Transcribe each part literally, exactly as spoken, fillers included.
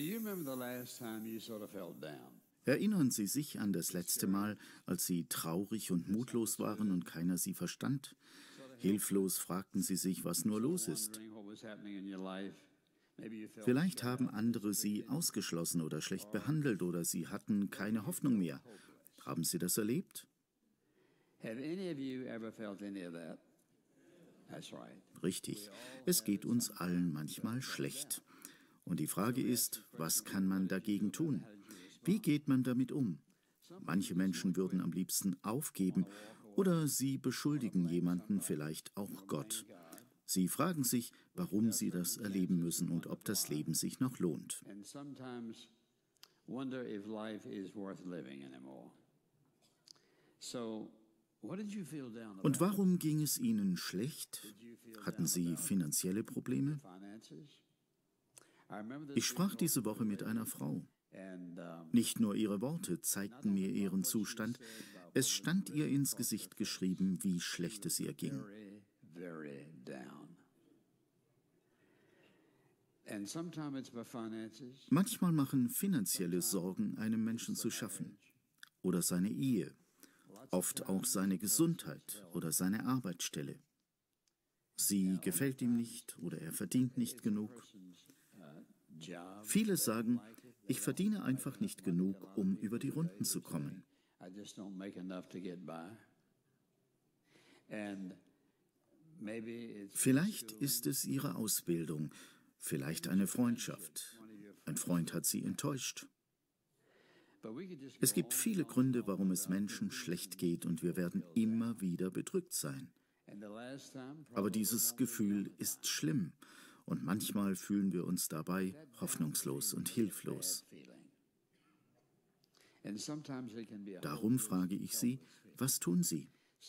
Erinnern Sie sich an das letzte Mal, als Sie traurig und mutlos waren und keiner Sie verstand? Hilflos fragten Sie sich, was nur los ist. Vielleicht haben andere Sie ausgeschlossen oder schlecht behandelt oder Sie hatten keine Hoffnung mehr. Haben Sie das erlebt? Richtig. Es geht uns allen manchmal schlecht. Und die Frage ist, was kann man dagegen tun? Wie geht man damit um? Manche Menschen würden am liebsten aufgeben oder sie beschuldigen jemanden, vielleicht auch Gott. Sie fragen sich, warum sie das erleben müssen und ob das Leben sich noch lohnt. Und warum ging es Ihnen schlecht? Hatten Sie finanzielle Probleme? Ich sprach diese Woche mit einer Frau. Nicht nur ihre Worte zeigten mir ihren Zustand, es stand ihr ins Gesicht geschrieben, wie schlecht es ihr ging. Manchmal machen finanzielle Sorgen einem Menschen zu schaffen. Oder seine Ehe, oft auch seine Gesundheit oder seine Arbeitsstelle. Sie gefällt ihm nicht oder er verdient nicht genug. Viele sagen, ich verdiene einfach nicht genug, um über die Runden zu kommen. Vielleicht ist es ihre Ausbildung, vielleicht eine Freundschaft. Ein Freund hat sie enttäuscht. Es gibt viele Gründe, warum es Menschen schlecht geht, und wir werden immer wieder bedrückt sein. Aber dieses Gefühl ist schlimm. Und manchmal fühlen wir uns dabei hoffnungslos und hilflos. Darum frage ich Sie, was tun Sie?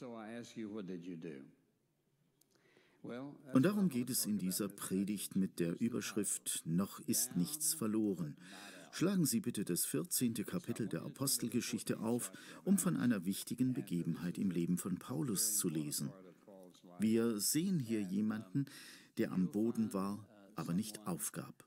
Und darum geht es in dieser Predigt mit der Überschrift »Noch ist nichts verloren«. Schlagen Sie bitte das vierzehnte Kapitel der Apostelgeschichte auf, um von einer wichtigen Begebenheit im Leben von Paulus zu lesen. Wir sehen hier jemanden, der am Boden war, aber nicht aufgab.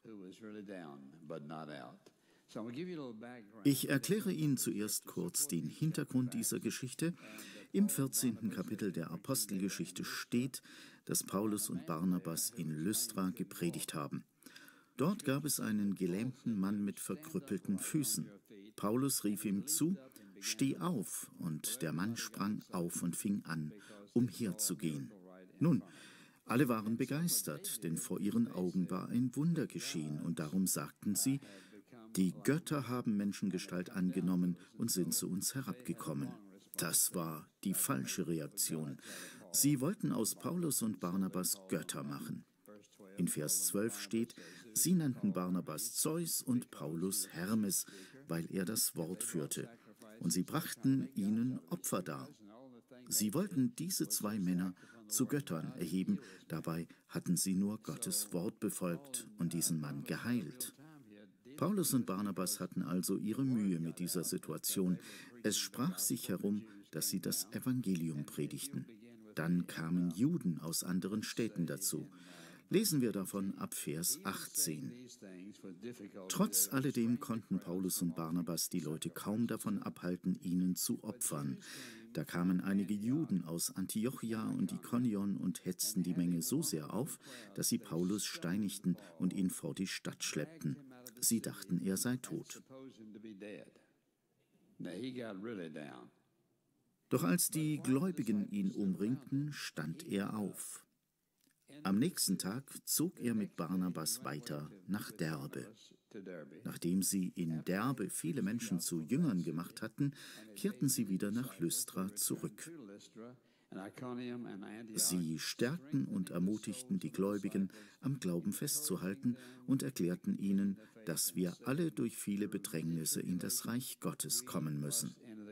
Ich erkläre Ihnen zuerst kurz den Hintergrund dieser Geschichte. Im vierzehnten Kapitel der Apostelgeschichte steht, dass Paulus und Barnabas in Lystra gepredigt haben. Dort gab es einen gelähmten Mann mit verkrüppelten Füßen. Paulus rief ihm zu, »Steh auf«, und der Mann sprang auf und fing an, umherzugehen. Nun, alle waren begeistert, denn vor ihren Augen war ein Wunder geschehen, und darum sagten sie, die Götter haben Menschengestalt angenommen und sind zu uns herabgekommen. Das war die falsche Reaktion. Sie wollten aus Paulus und Barnabas Götter machen. In Vers zwölf steht, sie nannten Barnabas Zeus und Paulus Hermes, weil er das Wort führte. Und sie brachten ihnen Opfer dar. Sie wollten diese zwei Männer zu Göttern erheben, dabei hatten sie nur Gottes Wort befolgt und diesen Mann geheilt. Paulus und Barnabas hatten also ihre Mühe mit dieser Situation. Es sprach sich herum, dass sie das Evangelium predigten. Dann kamen Juden aus anderen Städten dazu. Lesen wir davon ab Vers achtzehn. Trotz alledem konnten Paulus und Barnabas die Leute kaum davon abhalten, ihnen zu opfern. Da kamen einige Juden aus Antiochia und Ikonion und hetzten die Menge so sehr auf, dass sie Paulus steinigten und ihn vor die Stadt schleppten. Sie dachten, er sei tot. Doch als die Gläubigen ihn umringten, stand er auf. Am nächsten Tag zog er mit Barnabas weiter nach Derbe. Nachdem sie in Derbe viele Menschen zu Jüngern gemacht hatten, kehrten sie wieder nach Lystra zurück. Sie stärkten und ermutigten die Gläubigen, am Glauben festzuhalten und erklärten ihnen, dass wir alle durch viele Bedrängnisse in das Reich Gottes kommen müssen.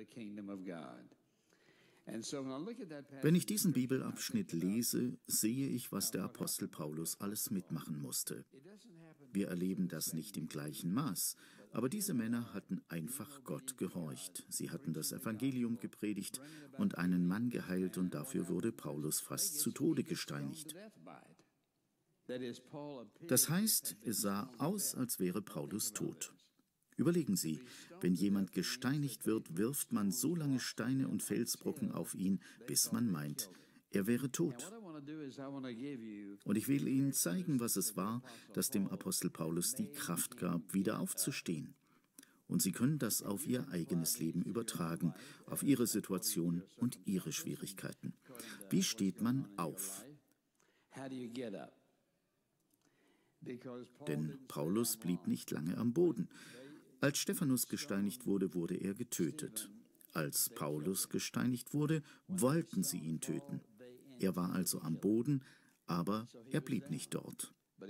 Wenn ich diesen Bibelabschnitt lese, sehe ich, was der Apostel Paulus alles mitmachen musste. Wir erleben das nicht im gleichen Maß, aber diese Männer hatten einfach Gott gehorcht. Sie hatten das Evangelium gepredigt und einen Mann geheilt, und dafür wurde Paulus fast zu Tode gesteinigt. Das heißt, es sah aus, als wäre Paulus tot. Überlegen Sie, wenn jemand gesteinigt wird, wirft man so lange Steine und Felsbrocken auf ihn, bis man meint, er wäre tot. Und ich will Ihnen zeigen, was es war, das dem Apostel Paulus die Kraft gab, wieder aufzustehen. Und Sie können das auf Ihr eigenes Leben übertragen, auf Ihre Situation und Ihre Schwierigkeiten. Wie steht man auf? Denn Paulus blieb nicht lange am Boden. Als Stephanus gesteinigt wurde, wurde er getötet. Als Paulus gesteinigt wurde, wollten sie ihn töten. Er war also am Boden, aber er blieb nicht dort.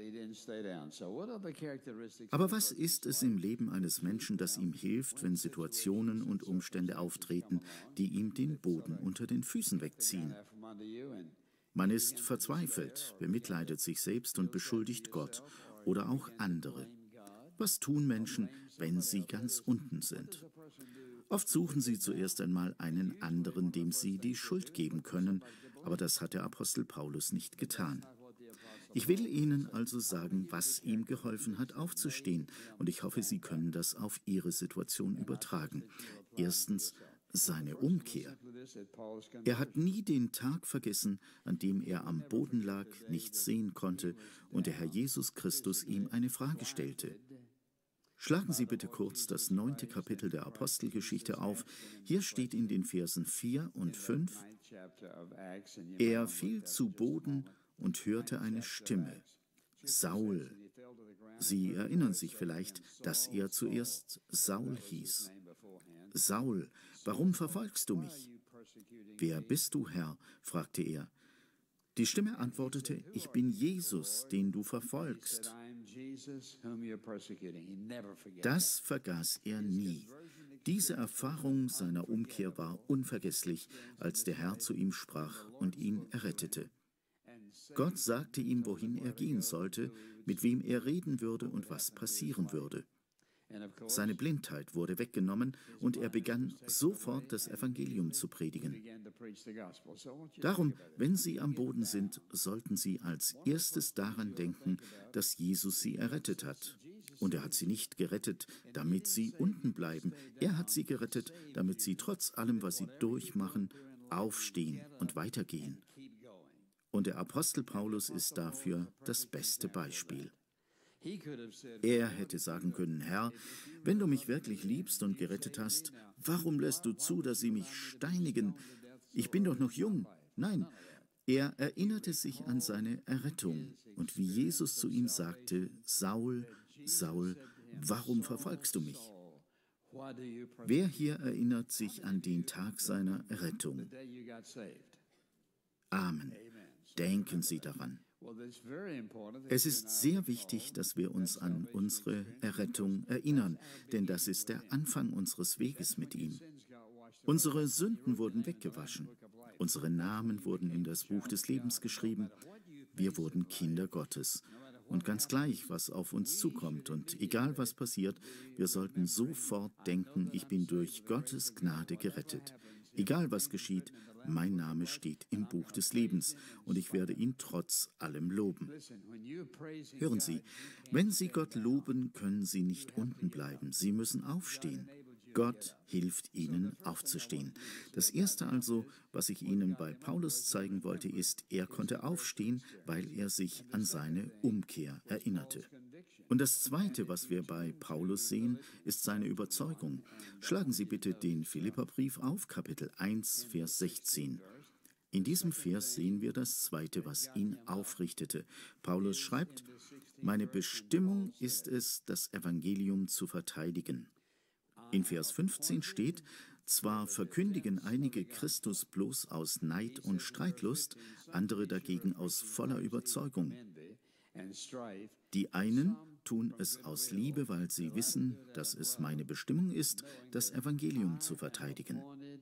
Aber was ist es im Leben eines Menschen, das ihm hilft, wenn Situationen und Umstände auftreten, die ihm den Boden unter den Füßen wegziehen? Man ist verzweifelt, bemitleidet sich selbst und beschuldigt Gott oder auch andere. Was tun Menschen, wenn sie ganz unten sind? Oft suchen sie zuerst einmal einen anderen, dem sie die Schuld geben können, aber das hat der Apostel Paulus nicht getan. Ich will Ihnen also sagen, was ihm geholfen hat, aufzustehen, und ich hoffe, Sie können das auf Ihre Situation übertragen. Erstens, seine Umkehr. Er hat nie den Tag vergessen, an dem er am Boden lag, nichts sehen konnte und der Herr Jesus Christus ihm eine Frage stellte. Schlagen Sie bitte kurz das neunte Kapitel der Apostelgeschichte auf. Hier steht in den Versen vier und fünf: Er fiel zu Boden und hörte eine Stimme. Saul. Sie erinnern sich vielleicht, dass er zuerst Saul hieß. Saul, warum verfolgst du mich? Wer bist du, Herr? Fragte er. Die Stimme antwortete, ich bin Jesus, den du verfolgst. Das vergaß er nie. Diese Erfahrung seiner Umkehr war unvergesslich, als der Herr zu ihm sprach und ihn errettete. Gott sagte ihm, wohin er gehen sollte, mit wem er reden würde und was passieren würde. Seine Blindheit wurde weggenommen und er begann sofort das Evangelium zu predigen. Darum, wenn Sie am Boden sind, sollten Sie als erstes daran denken, dass Jesus Sie errettet hat. Und er hat Sie nicht gerettet, damit Sie unten bleiben. Er hat Sie gerettet, damit Sie trotz allem, was Sie durchmachen, aufstehen und weitergehen. Und der Apostel Paulus ist dafür das beste Beispiel. Er hätte sagen können, Herr, wenn du mich wirklich liebst und gerettet hast, warum lässt du zu, dass sie mich steinigen? Ich bin doch noch jung. Nein, er erinnerte sich an seine Errettung und wie Jesus zu ihm sagte, Saul, Saul, warum verfolgst du mich? Wer hier erinnert sich an den Tag seiner Errettung? Amen. Denken Sie daran. Es ist sehr wichtig, dass wir uns an unsere Errettung erinnern, denn das ist der Anfang unseres Weges mit ihm. Unsere Sünden wurden weggewaschen, unsere Namen wurden in das Buch des Lebens geschrieben, wir wurden Kinder Gottes. Und ganz gleich, was auf uns zukommt und egal was passiert, wir sollten sofort denken, ich bin durch Gottes Gnade gerettet. Egal was geschieht, mein Name steht im Buch des Lebens und ich werde ihn trotz allem loben. Hören Sie, wenn Sie Gott loben, können Sie nicht unten bleiben. Sie müssen aufstehen. Gott hilft Ihnen aufzustehen. Das Erste also, was ich Ihnen bei Paulus zeigen wollte, ist, er konnte aufstehen, weil er sich an seine Umkehr erinnerte. Und das Zweite, was wir bei Paulus sehen, ist seine Überzeugung. Schlagen Sie bitte den Philipperbrief auf, Kapitel eins, Vers sechzehn. In diesem Vers sehen wir das Zweite, was ihn aufrichtete. Paulus schreibt, meine Bestimmung ist es, das Evangelium zu verteidigen. In Vers fünfzehn steht, zwar verkündigen einige Christus bloß aus Neid und Streitlust, andere dagegen aus voller Überzeugung. Die einen tun es aus Liebe, weil sie wissen, dass es meine Bestimmung ist, das Evangelium zu verteidigen.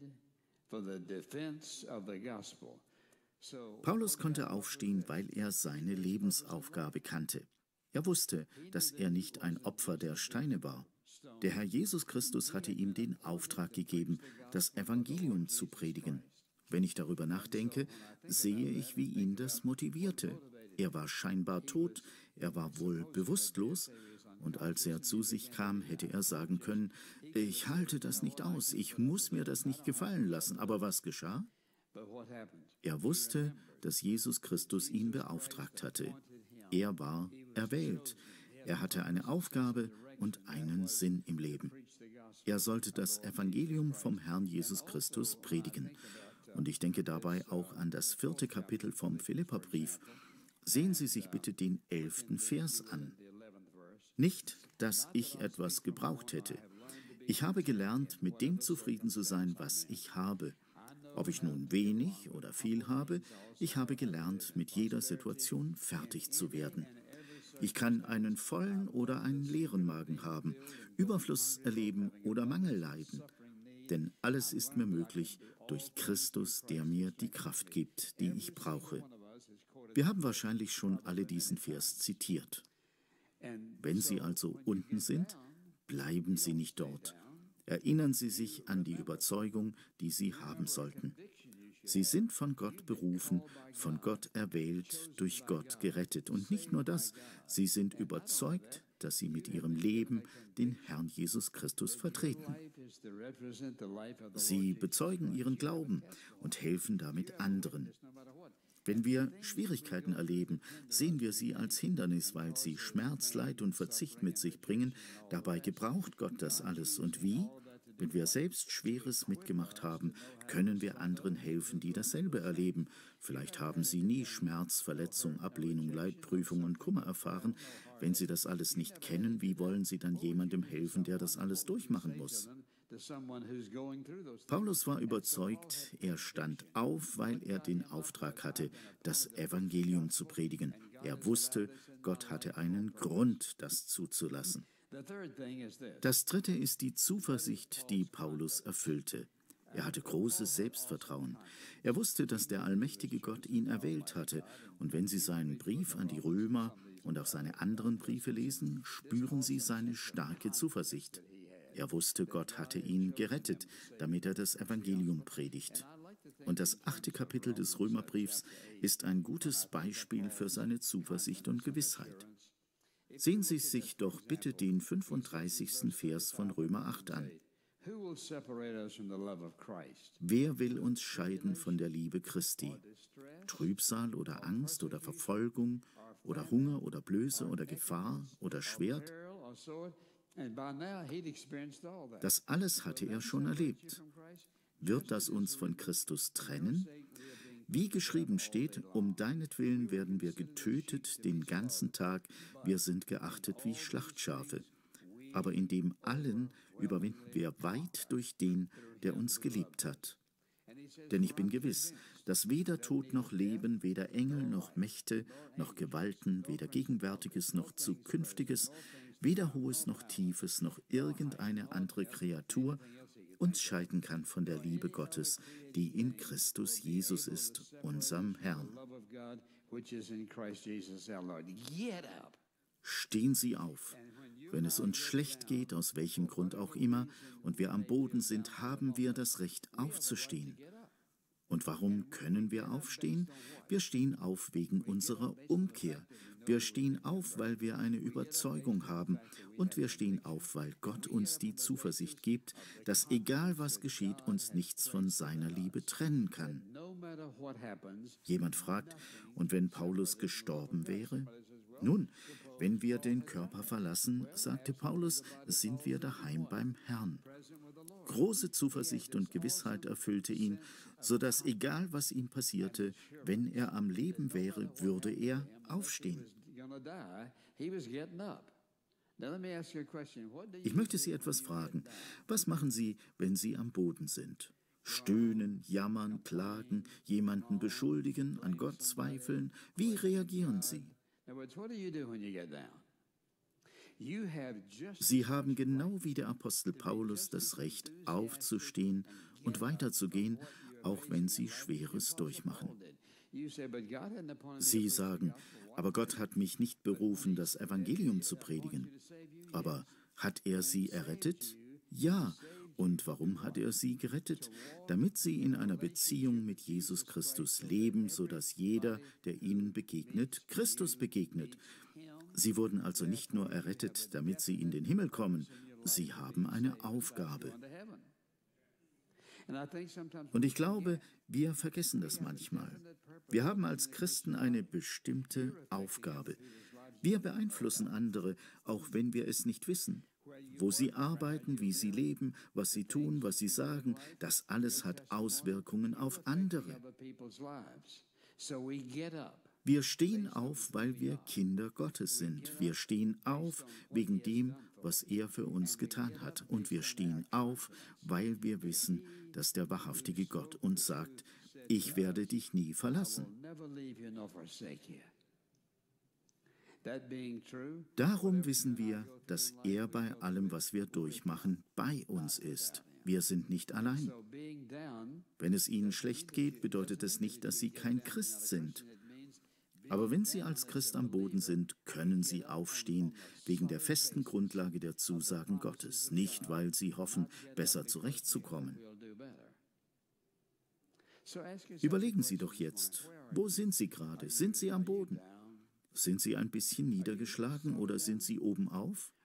Paulus konnte aufstehen, weil er seine Lebensaufgabe kannte. Er wusste, dass er nicht ein Opfer der Steine war. Der Herr Jesus Christus hatte ihm den Auftrag gegeben, das Evangelium zu predigen. Wenn ich darüber nachdenke, sehe ich, wie ihn das motivierte. Er war scheinbar tot, er war wohl bewusstlos, und als er zu sich kam, hätte er sagen können, ich halte das nicht aus, ich muss mir das nicht gefallen lassen. Aber was geschah? Er wusste, dass Jesus Christus ihn beauftragt hatte. Er war erwählt. Er hatte eine Aufgabe und einen Sinn im Leben. Er sollte das Evangelium vom Herrn Jesus Christus predigen. Und ich denke dabei auch an das vierte Kapitel vom Philipperbrief. Sehen Sie sich bitte den elften Vers an. Nicht, dass ich etwas gebraucht hätte. Ich habe gelernt, mit dem zufrieden zu sein, was ich habe. Ob ich nun wenig oder viel habe, ich habe gelernt, mit jeder Situation fertig zu werden. Ich kann einen vollen oder einen leeren Magen haben, Überfluss erleben oder Mangel leiden. Denn alles ist mir möglich durch Christus, der mir die Kraft gibt, die ich brauche. Wir haben wahrscheinlich schon alle diesen Vers zitiert. Wenn Sie also unten sind, bleiben Sie nicht dort. Erinnern Sie sich an die Überzeugung, die Sie haben sollten. Sie sind von Gott berufen, von Gott erwählt, durch Gott gerettet. Und nicht nur das, Sie sind überzeugt, dass Sie mit Ihrem Leben den Herrn Jesus Christus vertreten. Sie bezeugen Ihren Glauben und helfen damit anderen. Wenn wir Schwierigkeiten erleben, sehen wir sie als Hindernis, weil sie Schmerz, Leid und Verzicht mit sich bringen. Dabei gebraucht Gott das alles. Und wie? Wenn wir selbst Schweres mitgemacht haben, können wir anderen helfen, die dasselbe erleben. Vielleicht haben sie nie Schmerz, Verletzung, Ablehnung, Leidprüfung und Kummer erfahren. Wenn sie das alles nicht kennen, wie wollen sie dann jemandem helfen, der das alles durchmachen muss? Paulus war überzeugt, er stand auf, weil er den Auftrag hatte, das Evangelium zu predigen. Er wusste, Gott hatte einen Grund, das zuzulassen. Das dritte ist die Zuversicht, die Paulus erfüllte. Er hatte großes Selbstvertrauen. Er wusste, dass der allmächtige Gott ihn erwählt hatte. Und wenn Sie seinen Brief an die Römer und auch seine anderen Briefe lesen, spüren Sie seine starke Zuversicht. Er wusste, Gott hatte ihn gerettet, damit er das Evangelium predigt. Und das achte Kapitel des Römerbriefs ist ein gutes Beispiel für seine Zuversicht und Gewissheit. Sehen Sie sich doch bitte den fünfunddreißigsten Vers von Römer acht an. Wer will uns scheiden von der Liebe Christi? Trübsal oder Angst oder Verfolgung oder Hunger oder Blöße oder Gefahr oder Schwert? Das alles hatte er schon erlebt. Wird das uns von Christus trennen? Wie geschrieben steht, um deinetwillen werden wir getötet den ganzen Tag, wir sind geachtet wie Schlachtschafe. Aber in dem allen überwinden wir weit durch den, der uns geliebt hat. Denn ich bin gewiss, dass weder Tod noch Leben, weder Engel noch Mächte, noch Gewalten, weder Gegenwärtiges noch Zukünftiges, weder Hohes noch Tiefes, noch irgendeine andere Kreatur uns scheiden kann von der Liebe Gottes, die in Christus Jesus ist, unserem Herrn. Stehen Sie auf. Wenn es uns schlecht geht, aus welchem Grund auch immer, und wir am Boden sind, haben wir das Recht aufzustehen. Und warum können wir aufstehen? Wir stehen auf wegen unserer Umkehr. Wir stehen auf, weil wir eine Überzeugung haben. Und wir stehen auf, weil Gott uns die Zuversicht gibt, dass egal was geschieht, uns nichts von seiner Liebe trennen kann. Jemand fragt, und wenn Paulus gestorben wäre? Nun, wenn wir den Körper verlassen, sagte Paulus, sind wir daheim beim Herrn. Große Zuversicht und Gewissheit erfüllte ihn, so dass egal was ihm passierte, wenn er am Leben wäre, würde er aufstehen. Ich möchte Sie etwas fragen. Was machen Sie, wenn Sie am Boden sind? Stöhnen, jammern, klagen, jemanden beschuldigen, an Gott zweifeln? Wie reagieren Sie? Sie haben genau wie der Apostel Paulus das Recht, aufzustehen und weiterzugehen, auch wenn Sie Schweres durchmachen. Sie sagen, aber Gott hat mich nicht berufen, das Evangelium zu predigen. Aber hat er Sie errettet? Ja, Und warum hat er sie gerettet? Damit sie in einer Beziehung mit Jesus Christus leben, sodass jeder, der ihnen begegnet, Christus begegnet. Sie wurden also nicht nur errettet, damit sie in den Himmel kommen, sie haben eine Aufgabe. Und ich glaube, wir vergessen das manchmal. Wir haben als Christen eine bestimmte Aufgabe. Wir beeinflussen andere, auch wenn wir es nicht wissen. Wo sie arbeiten, wie sie leben, was sie tun, was sie sagen, das alles hat Auswirkungen auf andere. Wir stehen auf, weil wir Kinder Gottes sind. Wir stehen auf wegen dem, was er für uns getan hat. Und wir stehen auf, weil wir wissen, dass der wahrhaftige Gott uns sagt, ich werde dich nie verlassen. Darum wissen wir, dass er bei allem, was wir durchmachen, bei uns ist. Wir sind nicht allein. Wenn es ihnen schlecht geht, bedeutet es nicht, dass sie kein Christ sind. Aber wenn sie als Christ am Boden sind, können sie aufstehen, wegen der festen Grundlage der Zusagen Gottes, nicht weil sie hoffen, besser zurechtzukommen. Überlegen Sie doch jetzt, wo sind Sie gerade? Sind Sie am Boden? Sind Sie ein bisschen niedergeschlagen oder sind Sie oben auf?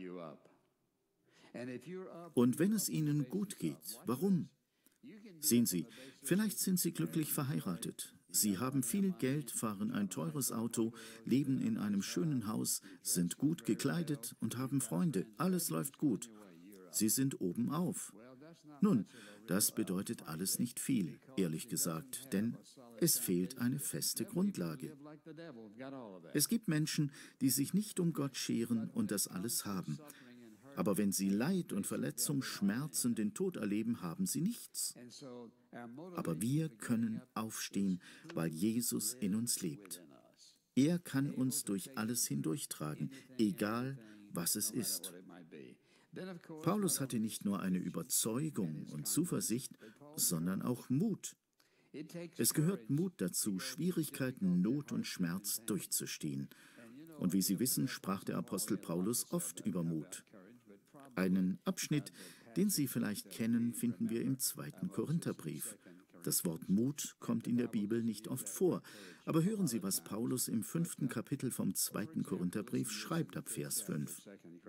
Und wenn es Ihnen gut geht, warum? Sehen Sie, vielleicht sind Sie glücklich verheiratet. Sie haben viel Geld, fahren ein teures Auto, leben in einem schönen Haus, sind gut gekleidet und haben Freunde. Alles läuft gut. Sie sind oben auf. Nun, das bedeutet alles nicht viel, ehrlich gesagt, denn es fehlt eine feste Grundlage. Es gibt Menschen, die sich nicht um Gott scheren und das alles haben. Aber wenn sie Leid und Verletzung, Schmerzen, den Tod erleben, haben sie nichts. Aber wir können aufstehen, weil Jesus in uns lebt. Er kann uns durch alles hindurchtragen, egal was es ist. Paulus hatte nicht nur eine Überzeugung und Zuversicht, sondern auch Mut. Es gehört Mut dazu, Schwierigkeiten, Not und Schmerz durchzustehen. Und wie Sie wissen, sprach der Apostel Paulus oft über Mut. Einen Abschnitt, den Sie vielleicht kennen, finden wir im zweiten Korintherbrief. Das Wort Mut kommt in der Bibel nicht oft vor. Aber hören Sie, was Paulus im fünften Kapitel vom zweiten Korintherbrief schreibt ab Vers fünf.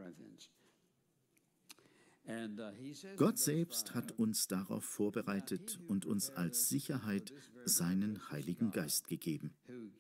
Gott selbst hat uns darauf vorbereitet und uns als Sicherheit seinen Heiligen Geist gegeben.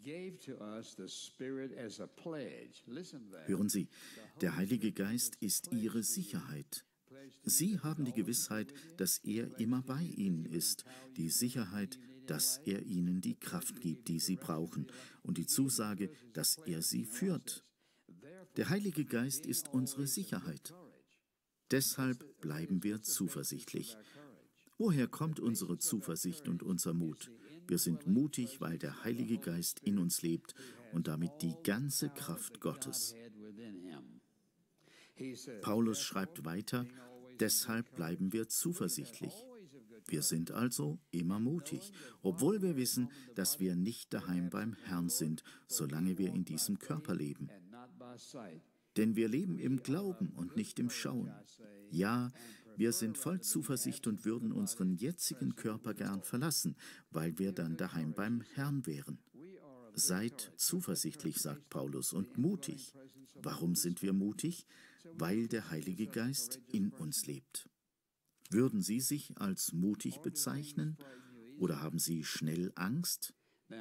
Hören Sie, der Heilige Geist ist Ihre Sicherheit. Sie haben die Gewissheit, dass er immer bei Ihnen ist, die Sicherheit, dass er Ihnen die Kraft gibt, die Sie brauchen, und die Zusage, dass er Sie führt. Der Heilige Geist ist unsere Sicherheit. Deshalb bleiben wir zuversichtlich. Woher kommt unsere Zuversicht und unser Mut? Wir sind mutig, weil der Heilige Geist in uns lebt und damit die ganze Kraft Gottes. Paulus schreibt weiter, deshalb bleiben wir zuversichtlich. Wir sind also immer mutig, obwohl wir wissen, dass wir nicht daheim beim Herrn sind, solange wir in diesem Körper leben. Denn wir leben im Glauben und nicht im Schauen. Ja, wir sind voll Zuversicht und würden unseren jetzigen Körper gern verlassen, weil wir dann daheim beim Herrn wären. Seid zuversichtlich, sagt Paulus, und mutig. Warum sind wir mutig? Weil der Heilige Geist in uns lebt. Würden Sie sich als mutig bezeichnen oder haben Sie schnell Angst?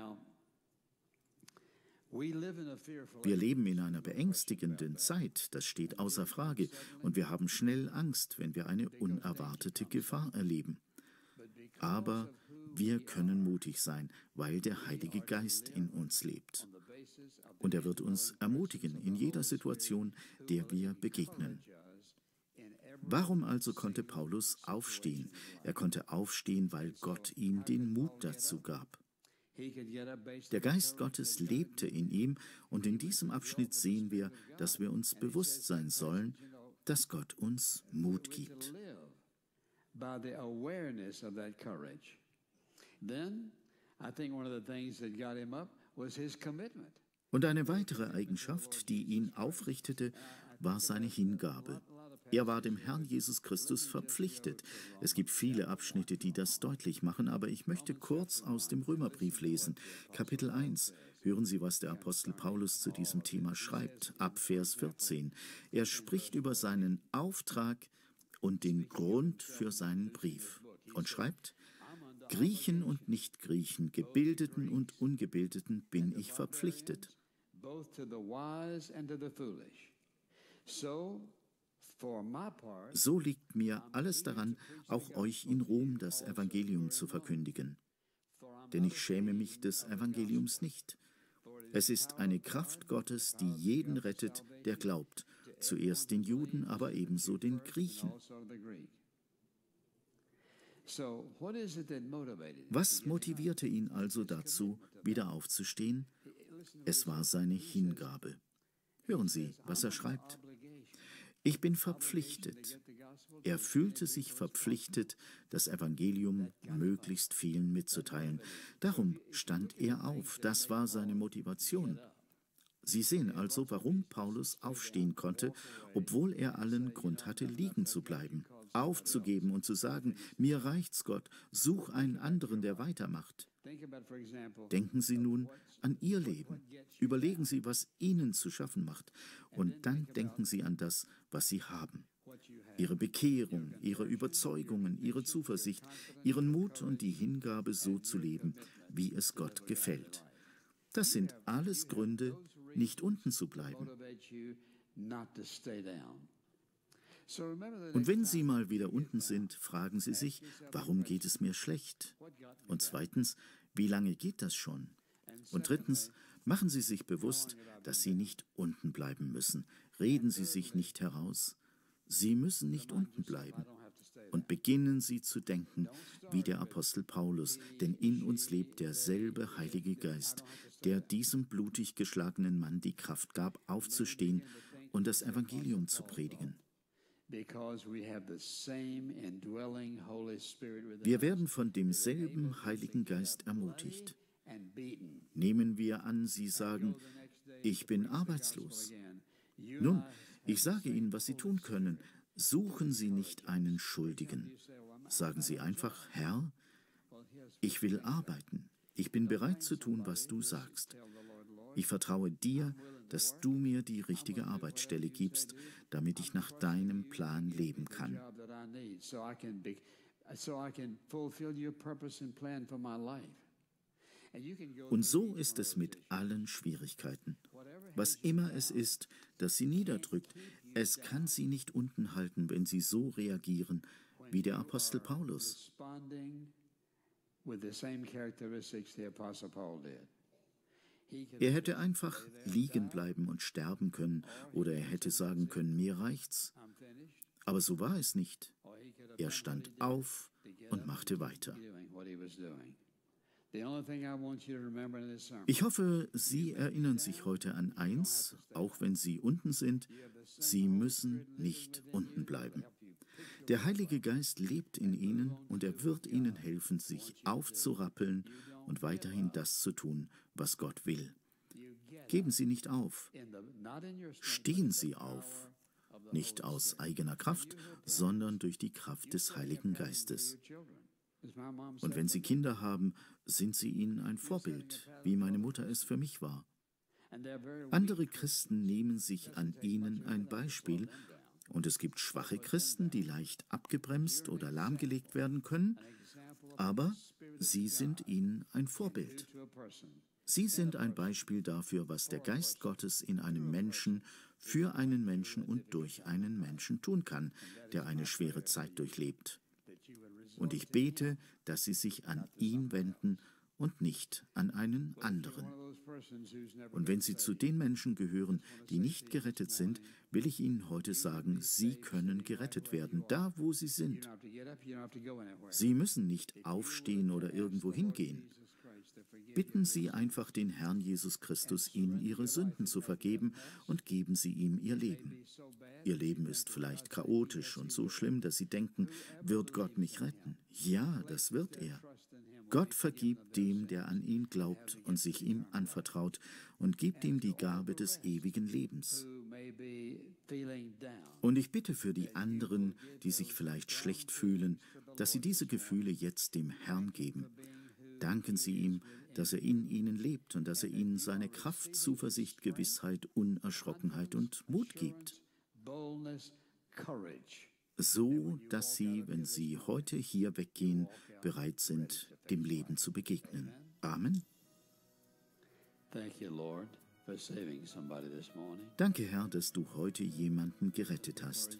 Wir leben in einer beängstigenden Zeit, das steht außer Frage, und wir haben schnell Angst, wenn wir eine unerwartete Gefahr erleben. Aber wir können mutig sein, weil der Heilige Geist in uns lebt. Und er wird uns ermutigen in jeder Situation, der wir begegnen. Warum also konnte Paulus aufstehen? Er konnte aufstehen, weil Gott ihm den Mut dazu gab. Der Geist Gottes lebte in ihm, und in diesem Abschnitt sehen wir, dass wir uns bewusst sein sollen, dass Gott uns Mut gibt. Und eine weitere Eigenschaft, die ihn aufrichtete, war seine Hingabe. Er war dem Herrn Jesus Christus verpflichtet. Es gibt viele Abschnitte, die das deutlich machen, aber ich möchte kurz aus dem Römerbrief lesen. Kapitel eins. Hören Sie, was der Apostel Paulus zu diesem Thema schreibt, ab Vers vierzehn. Er spricht über seinen Auftrag und den Grund für seinen Brief und schreibt: Griechen und Nichtgriechen, Gebildeten und Ungebildeten bin ich verpflichtet. So liegt mir alles daran, auch euch in Rom das Evangelium zu verkündigen. Denn ich schäme mich des Evangeliums nicht. Es ist eine Kraft Gottes, die jeden rettet, der glaubt, zuerst den Juden, aber ebenso den Griechen. Was motivierte ihn also dazu, wieder aufzustehen? Es war seine Hingabe. Hören Sie, was er schreibt. Ich bin verpflichtet. Er fühlte sich verpflichtet, das Evangelium möglichst vielen mitzuteilen. Darum stand er auf. Das war seine Motivation. Sie sehen also, warum Paulus aufstehen konnte, obwohl er allen Grund hatte, liegen zu bleiben, aufzugeben und zu sagen: Mir reicht's, Gott, such einen anderen, der weitermacht. Denken Sie nun an Ihr Leben. Überlegen Sie, was Ihnen zu schaffen macht. Und dann denken Sie an das, was Sie haben. Ihre Bekehrung, Ihre Überzeugungen, Ihre Zuversicht, Ihren Mut und die Hingabe, so zu leben, wie es Gott gefällt. Das sind alles Gründe, nicht unten zu bleiben. Und wenn Sie mal wieder unten sind, fragen Sie sich, warum geht es mir schlecht? Und zweitens, wie lange geht das schon? Und drittens, machen Sie sich bewusst, dass Sie nicht unten bleiben müssen. Reden Sie sich nicht heraus. Sie müssen nicht unten bleiben. Und beginnen Sie zu denken wie der Apostel Paulus, denn in uns lebt derselbe Heilige Geist, der diesem blutig geschlagenen Mann die Kraft gab, aufzustehen und das Evangelium zu predigen. Wir werden von demselben Heiligen Geist ermutigt. Nehmen wir an, Sie sagen: Ich bin arbeitslos. Nun, ich sage Ihnen, was Sie tun können. Suchen Sie nicht einen Schuldigen. Sagen Sie einfach: Herr, ich will arbeiten. Ich bin bereit zu tun, was du sagst. Ich vertraue dir, dass du mir die richtige Arbeitsstelle gibst, damit ich nach deinem Plan leben kann. Und so ist es mit allen Schwierigkeiten. Was immer es ist, das sie niederdrückt, es kann sie nicht unten halten, wenn sie so reagieren wie der Apostel Paulus. Er hätte einfach liegen bleiben und sterben können, oder er hätte sagen können: Mir reicht's. Aber so war es nicht. Er stand auf und machte weiter. Ich hoffe, Sie erinnern sich heute an eins, auch wenn Sie unten sind: Sie müssen nicht unten bleiben. Der Heilige Geist lebt in Ihnen und er wird Ihnen helfen, sich aufzurappeln und weiterhin das zu tun, was Gott will. Geben Sie nicht auf. Stehen Sie auf. Nicht aus eigener Kraft, sondern durch die Kraft des Heiligen Geistes. Und wenn Sie Kinder haben, sind Sie ihnen ein Vorbild, wie meine Mutter es für mich war. Andere Christen nehmen sich an ihnen ein Beispiel, und es gibt schwache Christen, die leicht abgebremst oder lahmgelegt werden können, aber sie sind ihnen ein Vorbild. Sie sind ein Beispiel dafür, was der Geist Gottes in einem Menschen, für einen Menschen und durch einen Menschen tun kann, der eine schwere Zeit durchlebt. Und ich bete, dass Sie sich an ihn wenden und nicht an einen anderen. Und wenn Sie zu den Menschen gehören, die nicht gerettet sind, will ich Ihnen heute sagen: Sie können gerettet werden, da wo Sie sind. Sie müssen nicht aufstehen oder irgendwo hingehen. Bitten Sie einfach den Herrn Jesus Christus, Ihnen Ihre Sünden zu vergeben, und geben Sie ihm Ihr Leben. Ihr Leben ist vielleicht chaotisch und so schlimm, dass Sie denken: Wird Gott mich retten? Ja, das wird er. Gott vergibt dem, der an ihn glaubt und sich ihm anvertraut, und gibt ihm die Gabe des ewigen Lebens. Und ich bitte für die anderen, die sich vielleicht schlecht fühlen, dass sie diese Gefühle jetzt dem Herrn geben. Danken Sie ihm, dass er in ihnen lebt und dass er ihnen seine Kraft, Zuversicht, Gewissheit, Unerschrockenheit und Mut gibt. So, dass sie, wenn sie heute hier weggehen, bereit sind, dem Leben zu begegnen. Amen. Danke, Herr, dass du heute jemanden gerettet hast.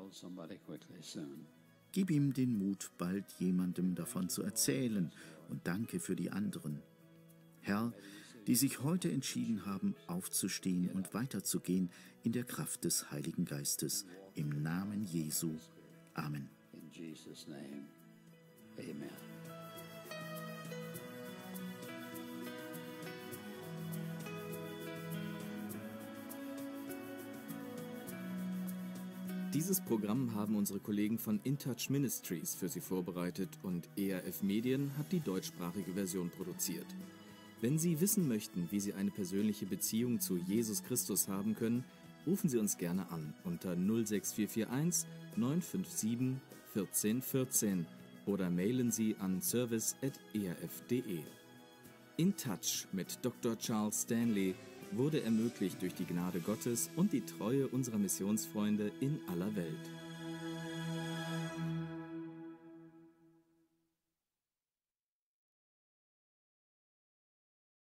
Gib ihm den Mut, bald jemandem davon zu erzählen, und danke für die anderen. Herr, die sich heute entschieden haben, aufzustehen und weiterzugehen in der Kraft des Heiligen Geistes. Im Namen Jesu. Amen. In Jesus' name. Amen. Dieses Programm haben unsere Kollegen von InTouch Ministries für Sie vorbereitet und E R F Medien hat die deutschsprachige Version produziert. Wenn Sie wissen möchten, wie Sie eine persönliche Beziehung zu Jesus Christus haben können, rufen Sie uns gerne an unter null sechs vier vier eins neun fünf sieben eins vier ein vier oder mailen Sie an service at e r f punkt de. In Touch mit Doktor Charles Stanley wurde ermöglicht durch die Gnade Gottes und die Treue unserer Missionsfreunde in aller Welt.